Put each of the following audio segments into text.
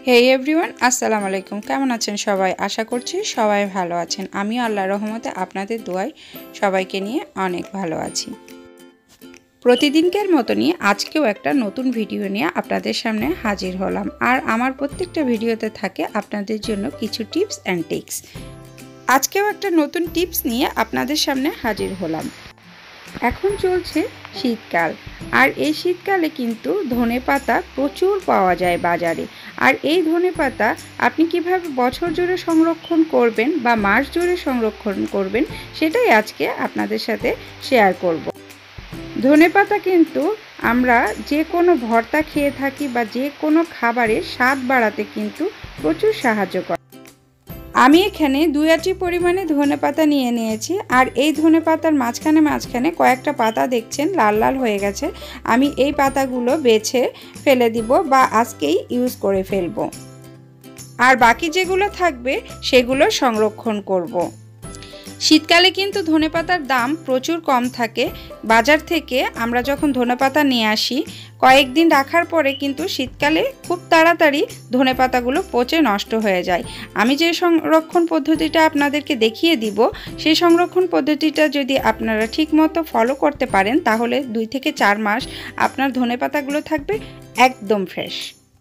হেই everyone, আসসালামু আলাইকুম। কেমন আছেন সবাই? আশা করছি সবাই ভালো আছেন। আমিও আল্লাহর রহমতে আপনাদের দোয়ায় সবাইকে নিয়ে অনেক ভালো আছি। প্রতিদিনকার মতনই আজকেও একটা নতুন ভিডিও নিয়ে আপনাদের সামনে হাজির হলাম। আর আমার প্রত্যেকটা ভিডিওতে থাকে আপনাদের জন্য কিছু টিপস অ্যান্ড ট্রিক্স। আজকেও একটা নতুন টিপস নিয়ে আপনাদের সামনে হাজির হলাম। এখন চলছে শীতকাল, আর এই শীতকালে কিন্তু ধনেপাতা প্রচুর পাওয়া যায় বাজারে। আর এই ধনেপাতা আপনি কিভাবে বছর জুড়ে সংরক্ষণ করবেন বা মাস জুড়ে সংরক্ষণ করবেন সেটাই আজকে আপনাদের সাথে শেয়ার করব। ধনেপাতা কিন্তু আমরা যে কোনো ভর্তা খেয়ে থাকি বা যে কোনো খাবারের স্বাদ বাড়াতে কিন্তু প্রচুর সাহায্য করে। আমি এখানে 2 আঁটি পরিমাণে ধনেপাতা নিয়ে নিয়েছি। আর এই ধনেপাতার মাঝখানে কয়েকটা পাতা দেখছেন লাল লাল হয়ে গেছে। আমি এই পাতাগুলো বেছে ফেলে দিব বা আজকেই ইউজ করে ফেলব। আর বাকি যেগুলো থাকবে সেগুলো সংরক্ষণ করব। শীতকালে কিন্তু ধনেপাতার দাম প্রচুর কম থাকে। বাজার থেকে আমরা যখন ধনেপাতা নিয়ে আসি কয়েকদিন রাখার পরে কিন্তু শীতকালে খুব তাড়াতাড়ি ধনেপাতাগুলো পচে নষ্ট হয়ে যায়। আমি যে সংরক্ষণ পদ্ধতিটা আপনাদেরকে দেখিয়ে দিব সেই সংরক্ষণ পদ্ধতিটা যদি আপনারা ঠিকমতো ফলো করতে পারেন তাহলে 2 থেকে 4 মাস আপনার ধনেপাতাগুলো থাকবে একদম ফ্রেশ।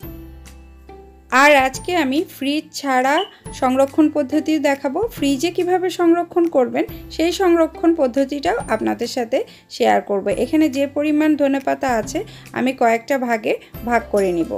আর আজকে আমি ফ্রিজ ছাড়া সংরক্ষণ পদ্ধতি দেখাবো। ফ্রিজে কিভাবে সংরক্ষণ করবেন সেই সংরক্ষণ পদ্ধতিটাও আপনাদের সাথে শেয়ার করব। এখানে যে পরিমাণ ধনেপাতা আছে আমি কয়েকটা ভাগে ভাগ করে নিব।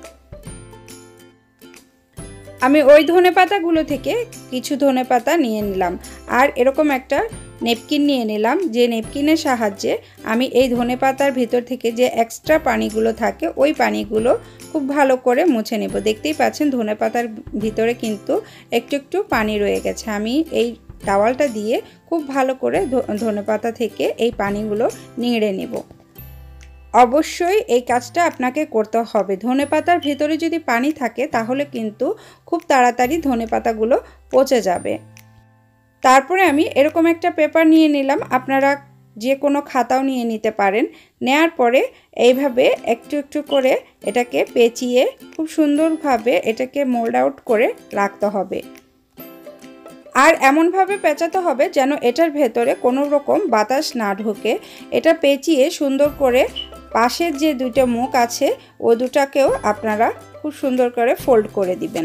আমি ওই ধনেপাতাগুলো থেকে কিছু ধনেপাতা নিয়ে নিলাম। আর এরকম একটা নেপকিন নিয়ে নিলাম, যে নেপকিনের সাহায্যে আমি এই ধনেপাতার ভিতর থেকে যে এক্সট্রা পানিগুলো থাকে ওই পানিগুলো খুব ভালো করে মুছে নেব। দেখতেই পাচ্ছেন ধনেপাতার ভিতরে কিন্তু একটু একটু পানি রয়ে গেছে। আমি এই টাওয়ালটা দিয়ে খুব ভালো করে ধনেপাতা থেকে এই পানিগুলো নিংড়ে নেব। অবশ্যই এই কাজটা আপনাকে করতে হবে। ধনেপাতার ভিতরে যদি পানি থাকে তাহলে কিন্তু খুব তাড়াতাড়ি ধনেপাতাগুলো পচে যাবে। তারপরে আমি এরকম একটা পেপার নিয়ে নিলাম, আপনারা যে কোনো খাতাও নিয়ে নিতে পারেন। নেয়ার পরে এইভাবে একটু একটু করে এটাকে পেঁচিয়ে খুব সুন্দরভাবে এটাকে মোল্ড আউট করে রাখতে হবে। আর এমনভাবে পেঁচাতে হবে যেন এটার ভেতরে কোনো রকম বাতাস না ঢোকে। এটা পেঁচিয়ে সুন্দর করে পাশের যে দুটো মুখ আছে ও দুটাকেও আপনারা খুব সুন্দর করে ফোল্ড করে দিবেন।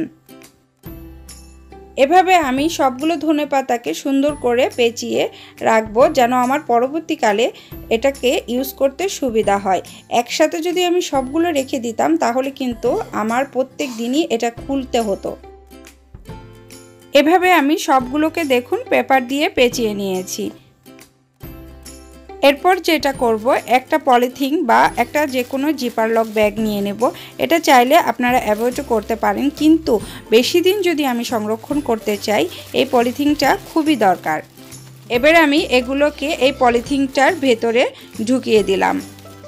এভাবে আমি সবগুলো ধনেপাতাকে সুন্দর করে পেঁচিয়ে রাখবো যেন আমার পরবর্তীকালে এটাকে ইউজ করতে সুবিধা হয়। একসাথে যদি আমি সবগুলো রেখে দিতাম তাহলে কিন্তু আমার প্রত্যেক দিনই এটা খুলতে হতো। এভাবে আমি সবগুলোকে দেখুন পেপার দিয়ে পেঁচিয়ে নিয়েছি। এরপর যেটা করব, একটা পলিথিন বা একটা যে কোনো জিপার লক ব্যাগ নিয়ে নেব। এটা চাইলে আপনারা অ্যাভয়েড করতে পারেন, কিন্তু বেশি দিন যদি আমি সংরক্ষণ করতে চাই এই পলিথিনটা খুবই দরকার। এবার আমি এগুলোকে এই পলিথিনটার ভেতরে ঢুকিয়ে দিলাম।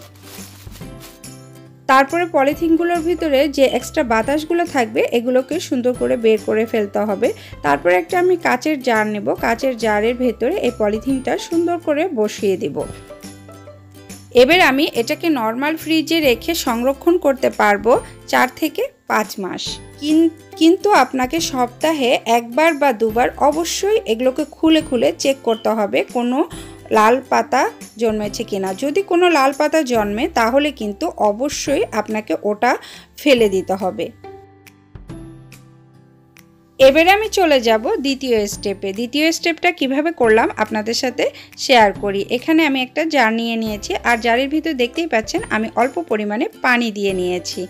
তারপরে পলিথিনগুলোর ভিতরে যে এক্সট্রা বাতাসগুলো থাকবে এগুলোকে সুন্দর করে বের করে ফেলতে হবে। তারপরে একটা আমি কাচের জার নেব। কাচের জারের ভেতরে এই পলিথিনটা সুন্দর করে বসিয়ে দেব। এবার আমি এটাকে নর্মাল ফ্রিজে রেখে সংরক্ষণ করতে পারবো 4 থেকে 5 মাস। কিন্তু আপনাকে সপ্তাহে একবার বা দুবার অবশ্যই এগুলোকে খুলে খুলে চেক করতে হবে কোনো লাল পাতা জন্মেছে কিনা। যদি কোনো লাল পাতা জন্মে তাহলে কিন্তু অবশ্যই আপনাকে ওটা ফেলে দিতে হবে। এবারে আমি চলে যাব দ্বিতীয় স্টেপে। দ্বিতীয় স্টেপটা কিভাবে করলাম আপনাদের সাথে শেয়ার করি। এখানে আমি একটা জার নিয়ে নিয়েছি, আর জারের ভিতর দেখতেই পাচ্ছেন আমি অল্প পরিমাণে পানি দিয়ে নিয়েছি।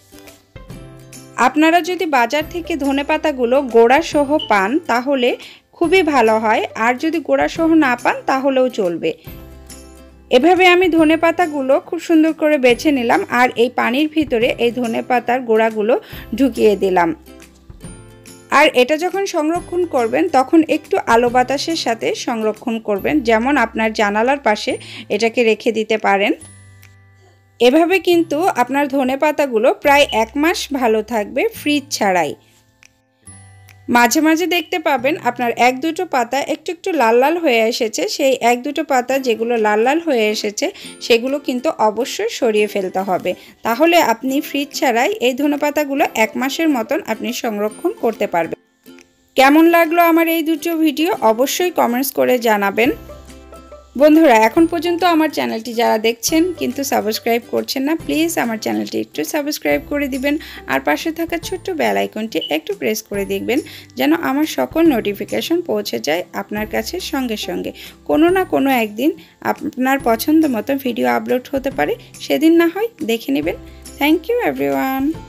আপনারা যদি বাজার থেকে ধনেপাতাগুলো গোড়া সহ পান তাহলে খুবই ভালো হয়, আর যদি গোড়া সহ না পান তাহলেও চলবে। এভাবে আমি ধনেপাতাগুলো খুব সুন্দর করে বেছে নিলাম, আর এই পানির ভিতরে এই ধনেপাতার গোড়াগুলো ঢুকিয়ে দিলাম। আর এটা যখন সংরক্ষণ করবেন তখন একটু আলো বাতাসের সাথে সংরক্ষণ করবেন, যেমন আপনার জানালার পাশে এটাকে রেখে দিতে পারেন। এভাবে কিন্তু আপনার ধনেপাতাগুলো প্রায় 1 মাস ভালো থাকবে ফ্রিজ ছাড়াই। মাঝে মাঝে দেখতে পাবেন আপনার এক দুটো পাতা একটু একটু লাল লাল হয়ে এসেছে। সেই এক দুটো পাতা যেগুলো লাল লাল হয়ে এসেছে সেগুলো কিন্তু অবশ্যই সরিয়ে ফেলতে হবে। তাহলে আপনি ফ্রিজ ছাড়াই এই ধনেপাতাগুলো 1 মাসের মতন আপনি সংরক্ষণ করতে পারবেন। কেমন লাগলো আমার এই দুটো ভিডিও অবশ্যই কমেন্টস করে জানাবেন। বন্ধুরা, এখন পর্যন্ত আমার চ্যানেলটি যারা দেখছেন কিন্তু সাবস্ক্রাইব করছেন না, প্লিজ আমার চ্যানেলটি একটু সাবস্ক্রাইব করে দিবেন আর পাশে থাকা ছোট্ট বেল আইকনটি একটু প্রেস করে দেখবেন যেন আমার সকল নোটিফিকেশন পৌঁছে যায় আপনার কাছে সঙ্গে সঙ্গে। কোনো না কোনো একদিন আপনার পছন্দ মতো ভিডিও আপলোড হতে পারে, সেদিন না হয় দেখে নেবেন। Thank you everyone.